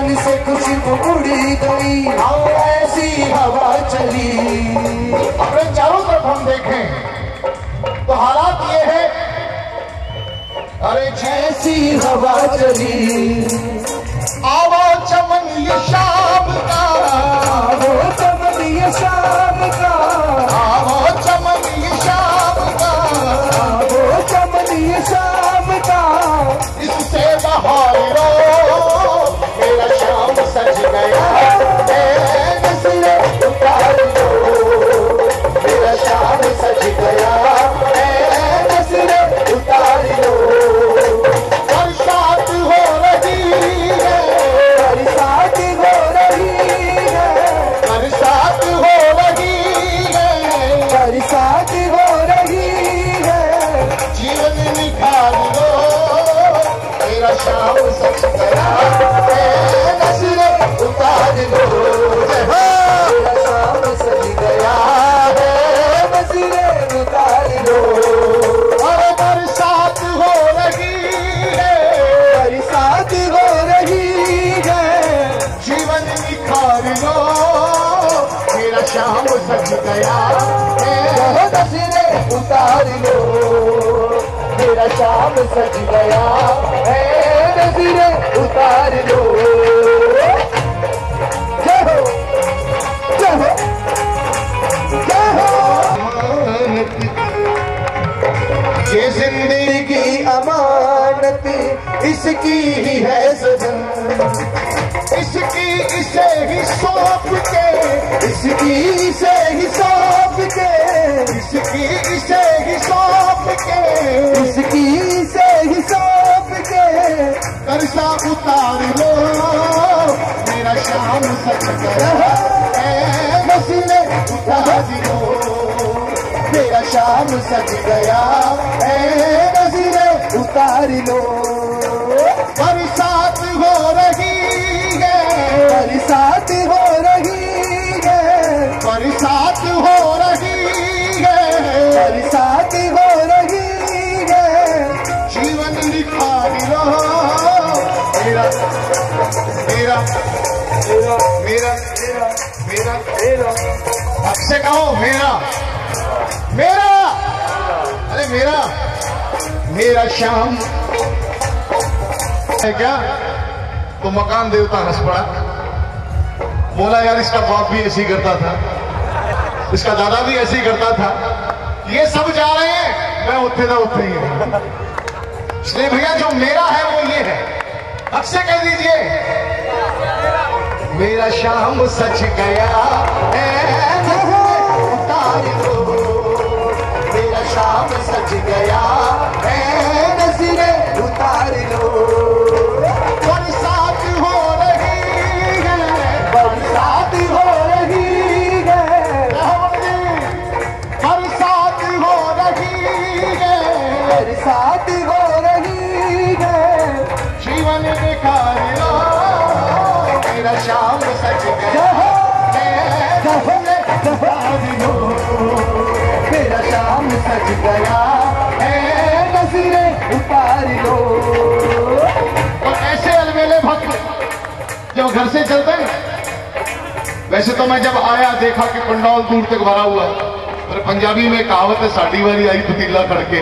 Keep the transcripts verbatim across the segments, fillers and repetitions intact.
दिल से खुशबू उड़ी गई, ऐसी हवा चली। अपने चारों तरफ हम देखें तो हालात ये है, अरे जैसी हवा चली। आवो चमन ये शाम का, आवो चमन ये शाम का, आवो चमन ये शाम का, आवो चमन ये शाम का। इससे बहार लो मेरा शाम सज गया, नजरे उतार लो मेरा शाम सज गया, नजरे उतार लो। बरसात हो रही है, बरसात हो रही है, बरसात हो रही है, बरसात हो रही है। जीवन निखार लो मेरा शाम सज गया, नजरे उतार लो मेरा शाम सज गया है, नजरे उतार लो। और बरसात हो रही है, बरसात हो रही है, जीवन निखार लो मेरा शाम सज गया है। नजरे उतार लो मेरा शाम सज गया है, नजरे उतार लो। जय हो जय हो जय हो। ये जिंदगी की अमानत इसकी ही है सजन, इसकी इसे ही सौंप के, इसकी इसे ही सौंप के, इसकी इसे ही सौंप के, इसकी इसे ही सौंप के। कर्जा उतार लो मेरा शाम सज गया है, नजरे उतार लो मेरा शाम सज गया है, नजरे उतार लो। बरसात हो रही है, बरसात हो रही है, बरसात हो रही है, बरसात हो रही है। जीवन निखार लो मेरा मेरा मेरा मेरा मेरा मेरा मेरा अब से कहो मेरा मेरा अरे मेरा मेरा शाम है क्या? तो मकान देवता हंस पड़ा, बोला यार इसका बाप भी ऐसी करता था, इसका दादा भी ऐसी करता था, ये सब जा रहे हैं, मैं उठे था उठे ही है। इसलिए भैया जो मेरा है वो ये है, अब से कह दीजिए मेरा शाम सच गया है, उतार लो मेरा शाम सज गया है, नजरे उतार लो। बरसात हो रही है, बरसात हो रही है, बरसात हो रही है, बरसात हो रही है। जीवन निखार लो मेरा शाम सज गया है, उतार लो मेरा शाम सज गया है, नजरे उतार लो। और ऐसे अलमेले भक्त जब घर से चलते हैं, वैसे तो मैं जब आया देखा कि पंडाल दूर तक भरा हुआ है, और पंजाबी में कहावत है साड़ी वाली आई पतीला खड़के।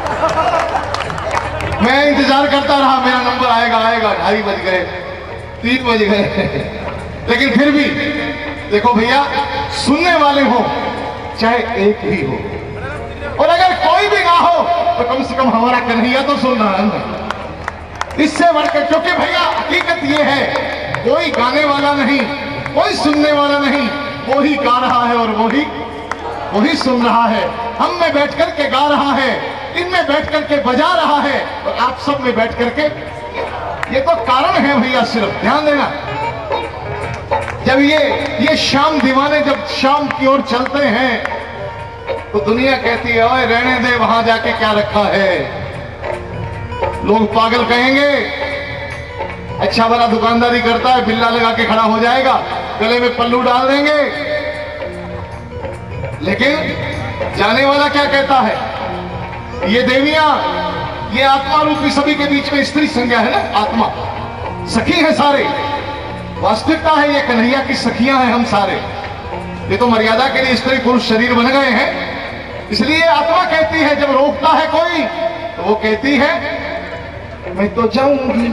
मैं इंतजार करता रहा मेरा नंबर आएगा आएगा, ढाई बज गए, तीन बज गए, लेकिन फिर भी देखो भैया सुनने वाले हो चाहे एक ही हो, और अगर कोई भी ना हो तो कम से कम हमारा कन्हैया तो सुन रहा है। इससे बढ़कर, क्योंकि भैया हकीकत ये है कोई गाने वाला नहीं, कोई सुनने वाला नहीं, वो ही गा रहा है और वो ही वो ही सुन रहा है। हम में बैठ कर के गा रहा है, इनमें बैठ कर के बजा रहा है, और आप सब में बैठ कर के, ये तो कारण है भैया, सिर्फ ध्यान देना। जब ये ये शाम दीवाने जब शाम की ओर चलते हैं तो दुनिया कहती है ओए रहने दे, वहां जाके क्या रखा है। लोग पागल कहेंगे, अच्छा भला दुकानदारी करता है, बिल्ला लगा के खड़ा हो जाएगा, गले में पल्लू डाल देंगे। लेकिन जाने वाला क्या कहता है, ये देवियां, ये आत्मा रूपी सभी के बीच में स्त्री संज्ञा है ना, आत्मा सखी है सारे, वास्तविकता है ये कन्हैया की सखियां हैं हम सारे। ये तो मर्यादा के लिए स्त्री पुरुष शरीर बन गए हैं। इसलिए आत्मा कहती है जब रोकता है कोई तो वो कहती है मैं तो जाऊंगी,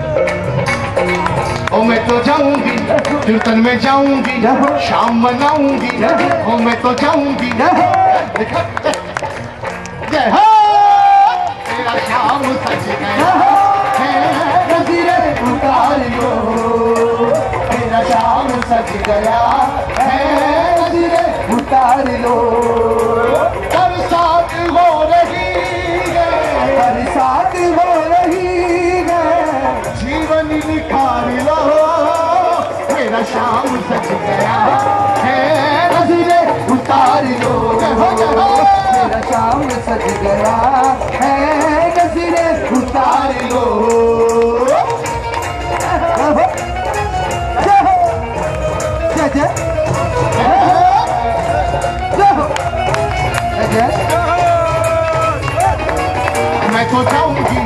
ओ मैं तो जाऊंगी, कीर्तन में जाऊंगी, शाम मनाऊंगी, ओ मैं तो जाऊंगी। देखा जय हो तेरा शाम सज गया नजरे उतार लो, तेरा शाम सज गया है, नजरे उतार लो। बरसात हो रही है, बरसात हो रही है, जीवन निखार लो, मेरा शाम सज गया है, नजरे उतार लो, तेरा शाम सज गया है, नजरे उतार लो। जय जय जय मैं तो जाऊंगी,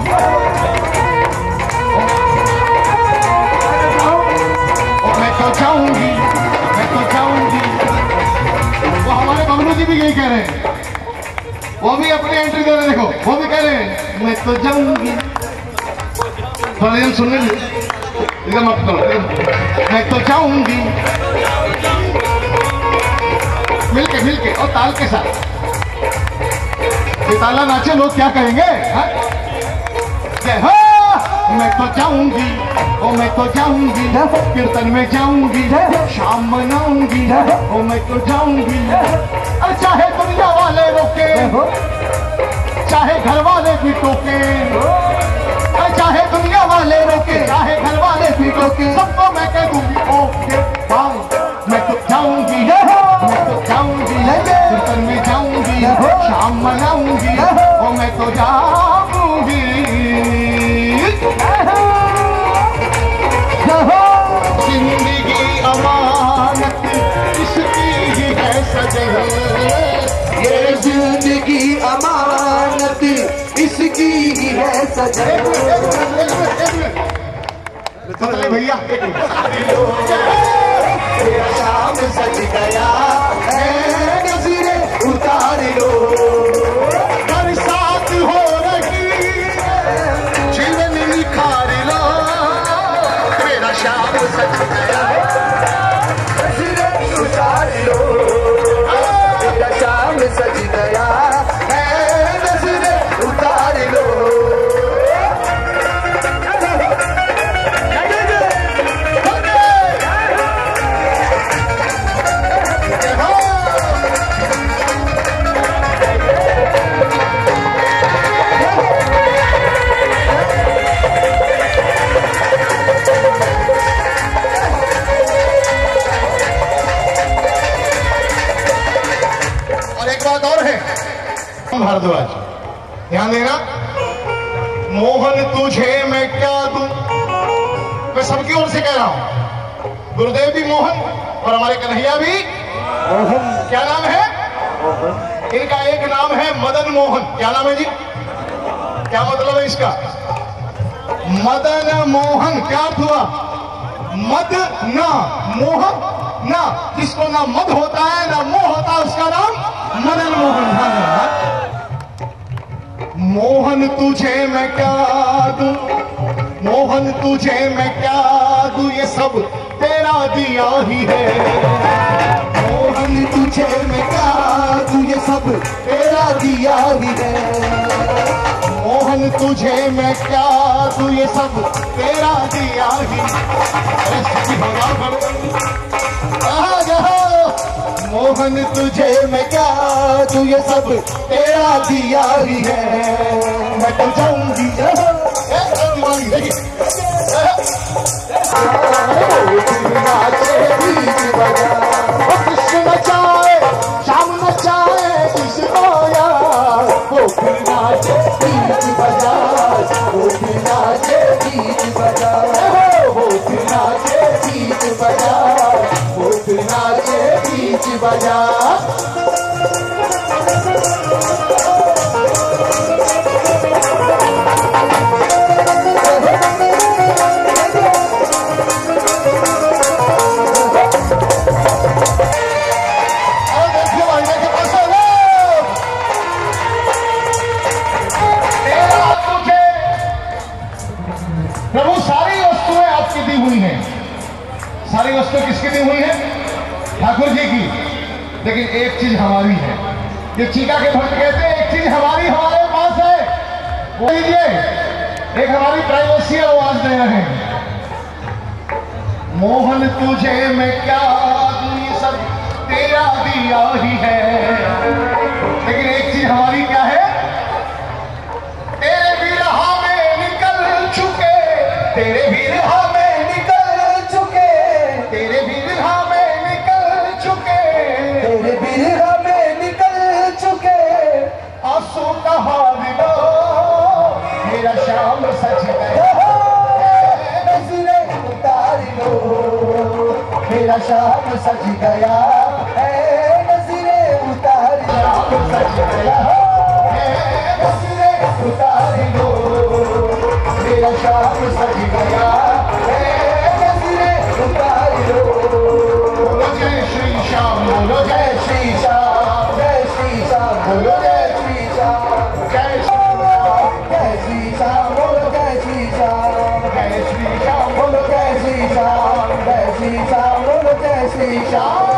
मैं तो जाऊंगी, मैं तो जाऊंगी। वो हमारे बबलू जी भी यही कह रहे हैं, वो भी अपनी एंट्री दे रहे हैं। देखो वो भी कह रहे हैं मैं तो जाऊंगी। थोड़ा दिन सुनने एकदम मत करो, मैं तो जाऊंगी। मिलके मिलके और ताल के साथ ताला नाचे लोग क्या कहेंगे? जय हो मैं तो जाऊंगी, ओ मैं तो जाऊंगी, कीर्तन में जाऊंगी, शाम मनाऊंगी, ओ मैं तो जाऊंगी। अरे चाहे दुनिया वाले रोके, चाहे घर वाले भी टोके, अरे चाहे दुनिया वाले रोके, चाहे घर वाले भी टोके, सबको मैं कह दूंगी ओके बाय। मैं तो जाऊंगी, मैं तो जाऊंगी, कीर्तन में जाऊंगी, शाम मनाऊंगी, ओ मैं तो जाऊंगी। जिंदगी अमानत इसकी ही है सजह, ये जिंदगी अमानत इसकी ही है सजह। भैया तेरा शाम सज गया है, नजरे उतार लो, बरसात हो रही है, जीवन निखार लो, तेरा शाम सज गया नजरे उतार लो, तेरा शाम सज गया है, नजरे उतार लो। भारद्वाज ध्यान देना, मोहन तुझे मैं क्या दूं, मैं सबकी ओर से कह रहा हूं। गुरुदेव भी मोहन और हमारे कन्हैया भी मोहन। क्या नाम है इनका? एक नाम है मदन मोहन। क्या नाम है जी? क्या मतलब है इसका? मदन मोहन। क्या अर्थ हुआ? मद ना मोह ना, जिसको ना मद होता है ना मोह होता है उसका नाम मदन मोहन। मोहन तुझे मैं क्या दूं, मोहन तुझे मैं क्या दूं, ये सब तेरा दिया ही है। मोहन तुझे मैं क्या दूं, ये सब तेरा दिया ही है। मोहन तुझे मैं क्या दूं, ये सब तेरा दिया ही। मोहन तुझे मैं क्या दूं, ये सब तेरा दिया ही है। मैं तो जाऊंगी कृष्ण नचाए शाम नचाए किसको यार, वो फिर नाचे बीच बाजार, वो फिर नाचे बीच बाजार, वो फिर नाचे बीच बाजार, वो फिर नाचे बीच बाजार। वो सारी वस्तुएं आपकी दी हुई हैं, सारी वस्तुएं किसकी दी हुई हैं? ठाकुर जी की। लेकिन एक चीज हमारी है, ये चीका के भक्त कहते हैं एक चीज हमारी हमारे पास है, वो लीजिए। एक हमारी प्राइवेसी है, वो आज दे रहे हैं। मोहन तुझे मैं क्या दूं, सब तेरा दिया ही है। लेकिन एक चीज हमारी क्या है? तेरे भी राह में निकल चुके, तेरे भी राह में निकल चुके, तेरे भी राह में निकल चुके, तेरे बिरहा में निकल चुके, आंसू का हार लो, मेरा शाम सज गया, नजरें उतार लो, मेरा शाम सज गया, नजरें उतार लो, सज गया, नजरें उतार लो, मेरा शाम सज गया, नजरें उतार लो। बोलो जय श्री श्याम, बोलो जय जय श्री श्याम, जय श्री श्याम, बोलो जय श्री श्याम, जय श्री जय श्री श्याम, बोलो जय श्री श्याम, जय श्री श्याम, बोलो जय श्री श्याम, जय श्री श्याम, बोलो जय श्री श्याम।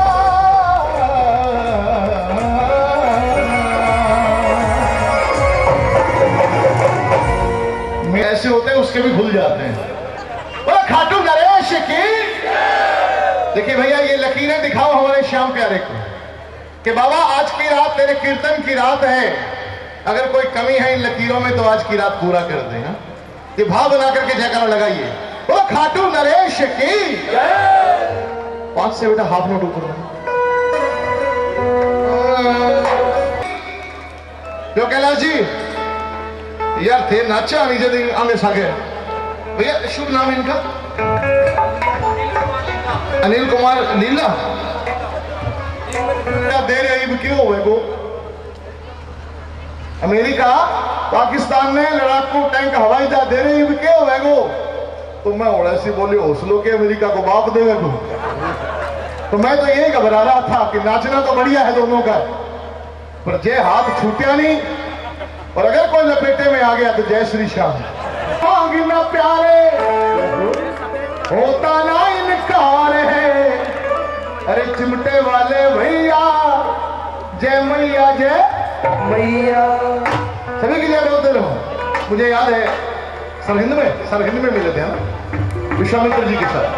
ऐसे होते हैं उसके भी भूल जाते हैं। बोला खाटू नरेश की। देखिए भैया ये लकीरें दिखाओ हमारे श्याम प्यारे को कि बाबा आज की रात तेरे कीर्तन की रात है, अगर कोई कमी है इन लकीरों में तो आज की रात पूरा कर दे। हाँ? ये भाव बना करके जयकारा लगाइए। बोला खाटू नरेश की। पांच से बेटा हाफ नोट ऊपर। जो कैलाश जी यार थे नाचा नीचे दिन आगे सागे। भैया शुभ नाम है इनका? अनिल कुमार लीला। क्या दे रही क्यों हुए को? अमेरिका पाकिस्तान ने लड़ाकू टैंक हवाई जहाज दे रही क्यों हुए को? तो मैं ऐसी बोली हौसलों के अमेरिका को बाप देवे को। तो मैं तो यही घबरा रहा था कि नाचना तो बढ़िया है दोनों का, पर जे हाथ छूटिया नहीं, और अगर कोई लपेटे में आ गया तो जय श्री श्याम। मांगना प्यारे होता ना इनकार है, अरे चिमटे वाले भैया जय मैया जय मैया। सभी की जय बोलते रहो। मुझे याद है सरहिंद में सरहिंद में मिले थे ना विश्वामित्र जी के साथ।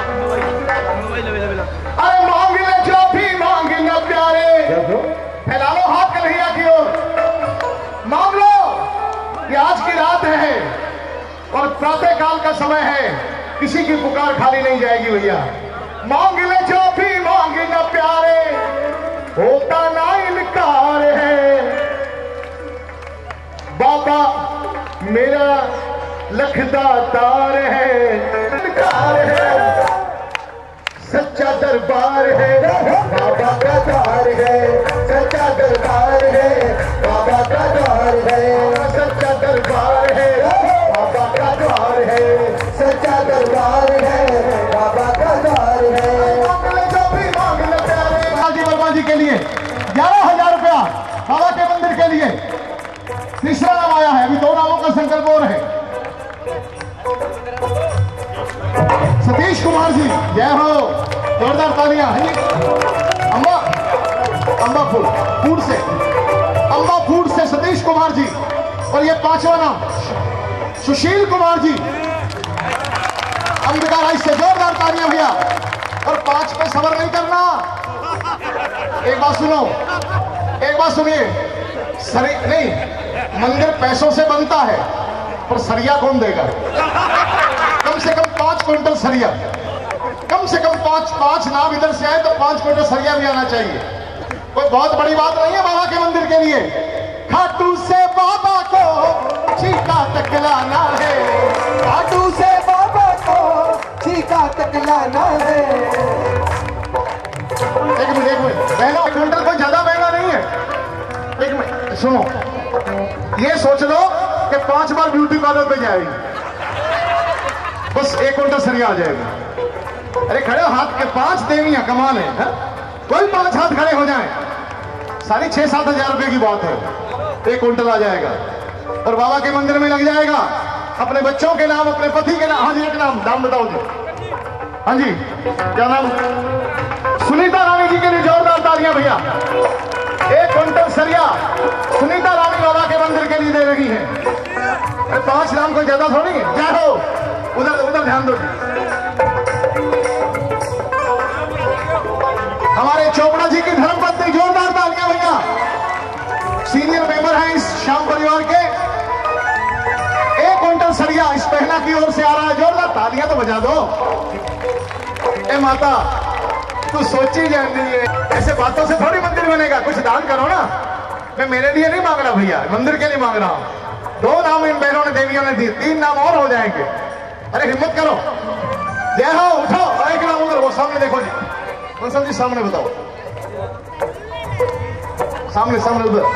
अरे मांग ले जो भी मांगना प्यारे, फैला लो हाथ कन्हैया की ओर, मांग लो कि आज की रात है और प्रातः काल का समय है, किसी की पुकार खाली नहीं जाएगी भैया। मांग ले जो भी मांगे न प्यारे, होता ना इनकार है। बाबा मेरा लखदातार है, इनकार है, सच्चा दरबार है, बाबा का द्वार है, सच्चा दरबार है, बाबा का द्वार है, सच्चा दरबार है, बाबा का द्वार है, सच्चा दरबार है, बाबा का द्वार है। मांग ले जो भी मांग ले प्यारे। हाजी वर्मा जी के लिए ग्यारह हजार रुपया बाबा के मंदिर के लिए। तीसरा नाम आया है, अभी दो नामों का संकल्प और है। सतीश कुमार जी जय हो, जोरदार तालियां। अम्बा अम्बा फूड फूड से अम्बा फूड से सतीश कुमार जी। और ये पांचवा नाम सुशील कुमार जी अंबिका राइस से, जोरदार तालियां भैया। और पांच पे सबर नहीं करना। एक बात सुनो, एक बात सुनिए, सरी नहीं मंदिर पैसों से बनता है, पर सरिया कौन देगा? कम से कम पांच क्विंटल सरिया, कम से कम पांच पांच नाम इधर से आए तो पांच क्विंटल सरिया भी आना चाहिए। कोई बहुत बड़ी बात नहीं है बाबा के मंदिर के लिए। खाटू से बाबा को चीका तक लाना है, खाटू से बाबा को चीका तक लाना है। एक मिनट एक मिनट महंगा क्विंटल कोई ज्यादा महंगा नहीं है। एक मिनट सुनो, ये सोच लो कि पांच बार ब्यूटी पार्लर पे जाएगी, बस एक क्विंटल सरिया आ जाएगा। अरे खड़े हाथ के पांच देवियां कमाल है, है? कोई पांच हाथ खड़े हो जाए, साढ़े छह सात हजार रुपए की बात है, एक क्विंटल आ जाएगा और बाबा के मंदिर में लग जाएगा। अपने बच्चों के नाम, अपने पति के नाम। हाँ जी, एक नाम, नाम बताओ जी। हाँ जी, क्या नाम? सुनीता रानी जी के लिए जोरदार तालियां भैया। एक क्विंटल सरिया सुनीता रानी बाबा के मंदिर के लिए दे रही है। अरे पांच नाम कोई ज्यादा थोड़ी है। क्या हो, उधर उधर ध्यान दो। हमारे चोपड़ा जी की धर्मपत्नी, जोरदार तालियां भैया। सीनियर मेंबर हैं इस श्याम परिवार के। एक क्विंटल सरिया इस पहना की ओर से आ रहा है। जोरदार तालियां तो बजा दो। ए माता, तू सोची जाती है, ऐसे बातों से थोड़ी मंदिर बनेगा। कुछ दान करो ना। मैं मेरे लिए नहीं मांग रहा भैया, मंदिर के लिए मांग रहा हूं। दो नाम इन बहनों ने, देवियों ने दी, तीन नाम और हो जाएंगे। अरे हिम्मत करो, जय हो, उठो। एक नाम उधर, वो सामने देखो जी। कंसल जी सामने बताओ, सामने सामने उधर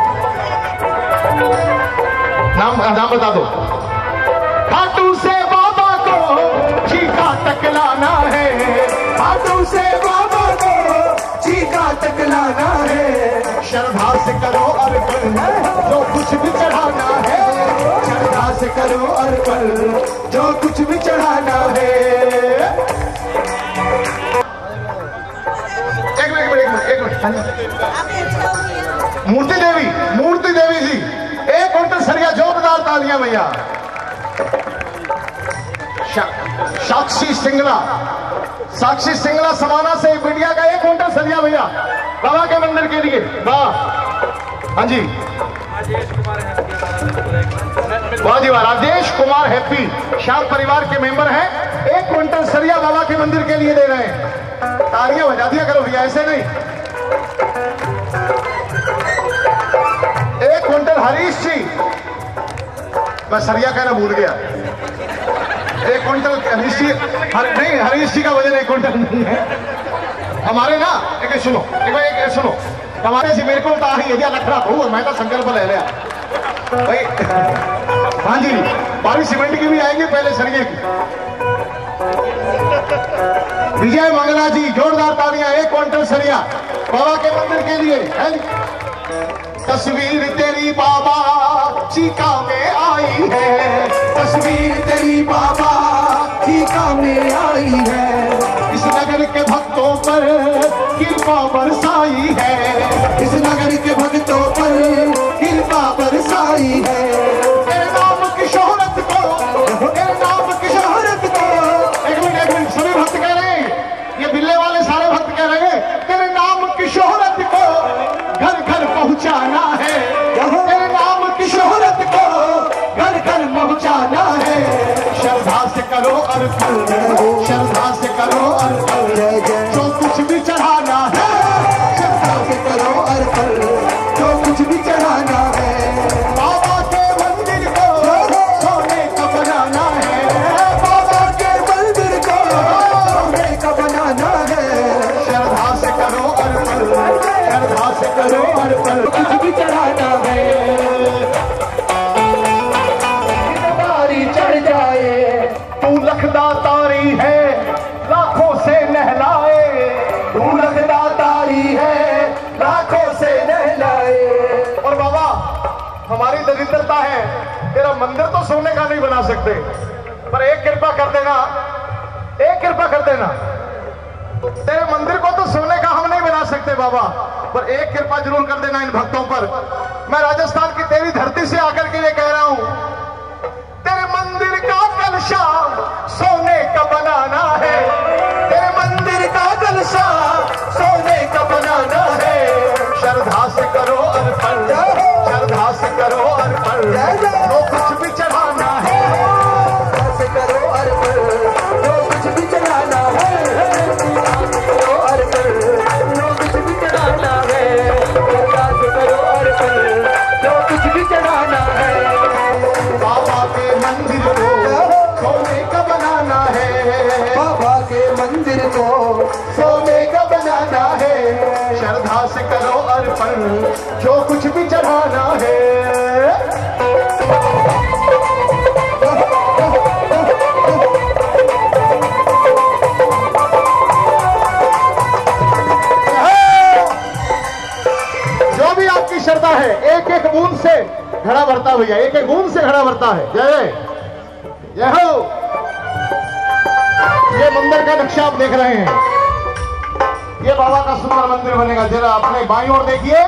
नाम नाम बता दो। खाटू से बाबा को चीका तकलाना है, खाटू से बाबा को चीका तकलाना है। श्रद्धा से करो अर्पण जो कुछ भी चढ़ाना है, श्रद्धा से करो अर्पण जो कुछ भी चढ़ाना है। एक मिनट एक मिनट एक मिनट मूर्ति देवी, मूर्ति देवी जी, एक क्विंटल सरिया, जोरदार तालियां भैया। शा, साक्षी सिंगला, साक्षी सिंगला समाना से मीडिया का एक क्विंटल सरिया भैया बाबा के मंदिर के लिए। वाह, हाँ जी, वाह जी वाह। राजेश कुमार हैप्पी श्याम परिवार के मेंबर हैं। एक क्विंटल सरिया बाबा के मंदिर के लिए दे रहे हैं। तालियां बजा दिया करो भैया, ऐसे नहीं। एक क्विंटल हरीश जी, मैं सरिया कहना भूल गया। एक क्विंटल हरीश जी, हर, नहीं हरीश जी का वजन एक क्विंटल नहीं है हमारे ना। एक सुनो, एक, एक सुनो, हमारे से मेरे को तो ही यदि लखड़ा हो, मैं तो संकल्प ले लिया भाई। हाँ जी, बारिश सीमेंट की भी आएगी, पहले सरिये की। विजय मंगला जी, जोरदार तालियां। एक क्विंटल सरिया बाबा के मंदिर के लिए है। तस्वीर तेरी बाबा चीका में आई है, तस्वीर तेरी बाबा चीका में आई है। इस नगर के भक्तों पर कृपा बरसाई है, इस नगर के भक्तों पर कृपा बरसाई है। तेरे नाम की शोहरत को, तेरे नाम की शोहरत को। एक मिनट एक मिनट, सभी भक्त कह रहे हैं, ये बिल्ले वाले सारे भक्त कह रहे हैं, तेरे नाम की शोहरत को घर घर पहुंचाना है, तेरे नाम की शोहरत को घर घर पहुंचाना है। श्रद्धा से करो अर्पण, श्रद्धा से करो अर्पण जो कुछ भी चढ़ाना है, श्रद्धा से करो अर्पण जो कुछ भी चढ़ाना है। बाबा के मंदिर को सोने का बनाना है, बाबा के मंदिर को सोने का बनाना है। श्रद्धा से करो अर्पण, श्रद्धा से करो अर्पण कुछ भी चढ़ाना है। बारी चढ़ जाए तू लखदा तारी है, लाखों से नहलाए, तू लखदा तारी है, लाखों से नहलाए। और बाबा, हमारी दरिद्रता है, तेरा मंदिर तो सोने का नहीं बना सकते, पर एक कृपा कर देना, एक कृपा कर देना। तेरे मंदिर को तो सोने का हम नहीं बना सकते बाबा, पर एक कृपा जरूर कर देना इन भक्तों पर। मैं राजस्थान की तेरी धरती से आकर के ये कह रहा हूं, तेरे मंदिर का कलशा सोने का बनाना है, तेरे मंदिर का कलशा सोने का बनाना है। श्रद्धा से करो अर्पण, श्रद्धा से करो अर्पण जो कुछ भी चढ़ाना है, श्रद्धा से करो अर्पण जो कुछ भी चढ़ाना है, करो अर्पण जो कुछ भी चढ़ाना है, श्रद्धा से करो अर्पण जो कुछ भी चढ़ाना है। बाबा के मंदिर को सोने का बनाना है, बाबा के मंदिर को सोने का बनाना है। श्रद्धा से करो अर्पण जो कुछ भी चढ़ाना है। जो भी आपकी श्रद्धा है, एक एक बूंद से घड़ा भरता भैया, एक एक बूंद से घड़ा भरता है। जय ये हो, ये मंदिर का नक्शा आप देख रहे हैं, ये बाबा का सुंदर मंदिर बनेगा। जरा अपने बाईं ओर देखिए,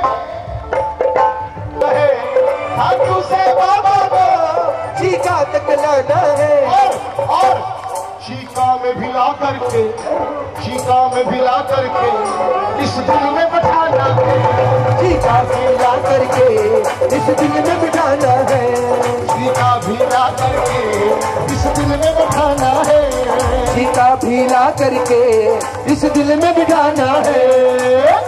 हाथों से बाबा को चीका तक लाना है, और, और चीका में भिला करके, चीका में भिला करके इस दिल में बिठाना है, चीका भिला करके इस दिल में बिठाना है, चीका भिला करके इस दिल में बिठाना है, चीका भिला करके इस दिल में बिठाना है।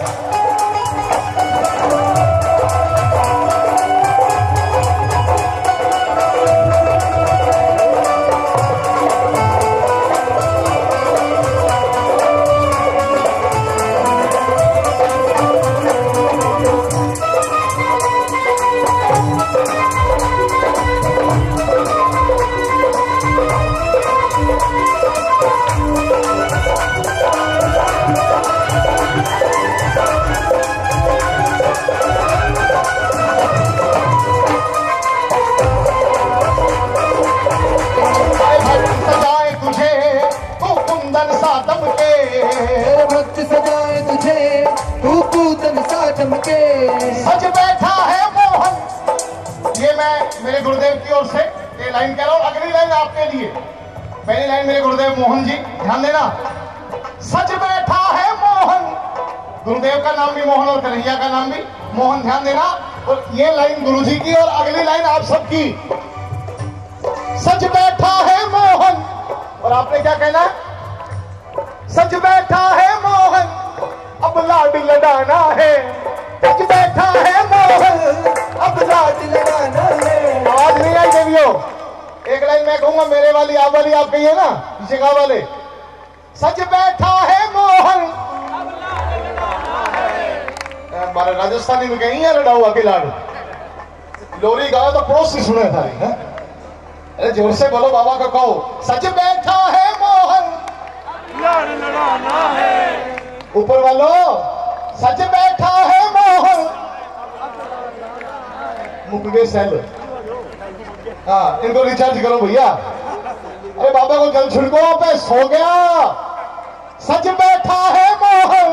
सच बैठा है मोहन, ये मैं मेरे गुरुदेव की ओर से ये लाइन कह रहा हूं। अगली लाइन आपके लिए, पहली लाइन मेरे गुरुदेव मोहन जी, ध्यान देना। सच बैठा है मोहन, गुरुदेव का नाम भी मोहन और कन्हैया का नाम भी मोहन, ध्यान देना। और ये लाइन गुरुजी की और अगली लाइन आप सबकी। सच बैठा है मोहन, और आपने क्या कहना है? सच बैठा है मोहन, अब लाड लड़ाना है। सच बैठा है मोहन, अब लाड लड़ाना है। आवाज नहीं आई देवियों? एक लाइन मैं कहूंगा, मेरे वाली आप वाली आप कहिए ना, पीछे गा वाले। सच बैठा है मोहन, हमारे राजस्थानी में कहीं है लड़ा हुआ के लाड। लोरी गाओ तो पड़ोस से सुने था। अरे जोर से बोलो, बाबा को कहो। सच बैठा है मोहन, लाड लड़ाना है। ऊपर वालों, सच बैठा है मोहन, मुक गए सेल। हाँ, इनको रिचार्ज करो भैया। अरे बाबा को जल छिड़को पे, सो गया। सच बैठा है मोहन,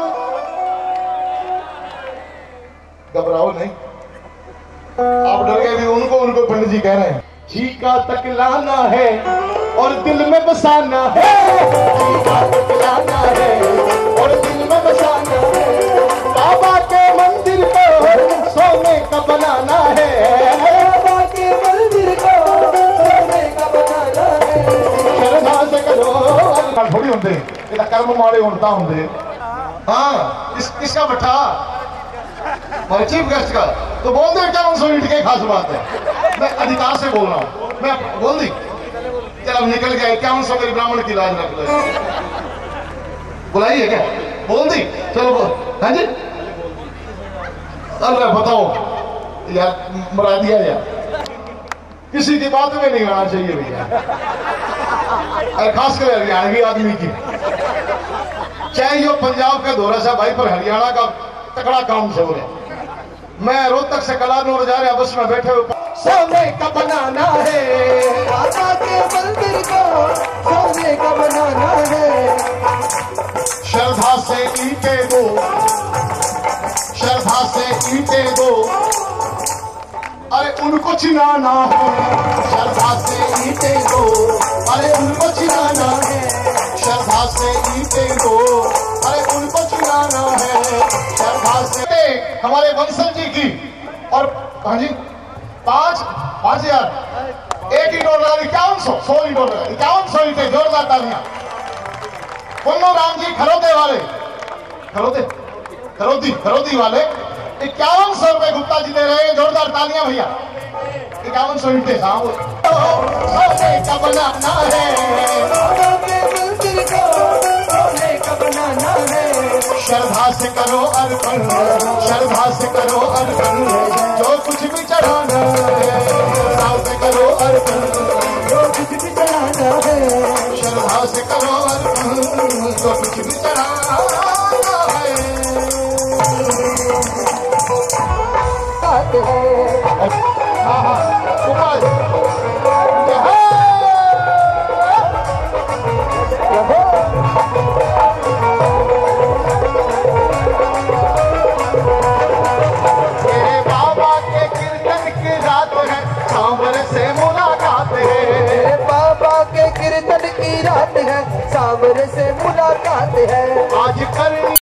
घबराओ नहीं, आप डर गए भी। उनको उनको पंडित जी कह रहे हैं, चीका तक लाना है और दिल में बसाना है, चीका तक लाना है और दिल में बसाना है। बाबा के मंदिर को सोने का बनाना है, बाबा के मंदिर को सोने का बनाना है। श्रद्धा से करो, थोड़ी होते ये कर्म माड़े उड़ता होंगे। हाँ, इस, इसका बट्ठा चीफ गेस्ट का तो बोल दे, क्या उनसे उठ के खास बात है। मैं अधिकार से बोल रहा हूँ, मैं बोल दी। चल अब निकल गया, क्या उनसे मेरी ब्राह्मण की लाज रख लो। बुलाइए क्या? बोल दी, चलो बोल। हाँ जी, अरे बताओ यार, मरा दिया यार, किसी की बात में नहीं आना चाहिए भैया, अरे खास कर हरियाणवी आदमी की। चाहे यो पंजाब का दौरा सा भाई, पर हरियाणा का तकड़ा काम से बोले। मैं रोहतक से कलानौर जा रहा, बस में बैठे हुए, सोने का बनाना है, बाबा के मंदिर को सोने का बनाना है। श्रद्धा से ईंटे दो, श्रद्धा से ईंटे दो, अरे उनको चिनाना है। श्रद्धा से ईंटे दो, अरे उनको चिनाना है। श्रद्धा से ईंटे दो, अरे उनको चिनाना है। श्रद्धा से हमारे वंशल जी की, और हाँ जी, पांच पांच हजार एक ईट और इक्यावन सौ सौ ईट और इक्यावन सौ ईटे, जोरदार तालियां। पुन्नो राम जी खरोदे वाले, खरोदे खरोदी खरोदी वाले इक्यावन सौ रुपए गुप्ता जी दे रहे हैं, जोरदार तालियां भैया। इक्यावन सौ ईटे सोने का बनाना है, बाबा के मंदिर को सोने का बनाना है। श्रद्धा से करो अर्पण, श्रद्धा से करो अर्पण, जो कुछ भी चढ़ाना है। श्रद्धा से करो अर्पण, जो कुछ भी चढ़ाना है। श्रद्धा से करो अर्पण, जो कुछ भी चढ़ाना है। बात है हाँ हाँ, सांवर से मुलाकात है। मेरे बाबा के कीर्तन की रात है, सांवर से मुलाकात है। आज करनी